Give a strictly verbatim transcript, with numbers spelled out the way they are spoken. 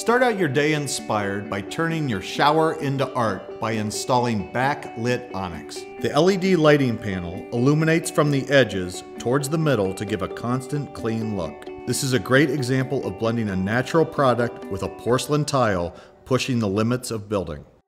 Start out your day inspired by turning your shower into art by installing backlit onyx. The L E D lighting panel illuminates from the edges towards the middle to give a constant, clean look. This is a great example of blending a natural product with a porcelain tile, pushing the limits of building.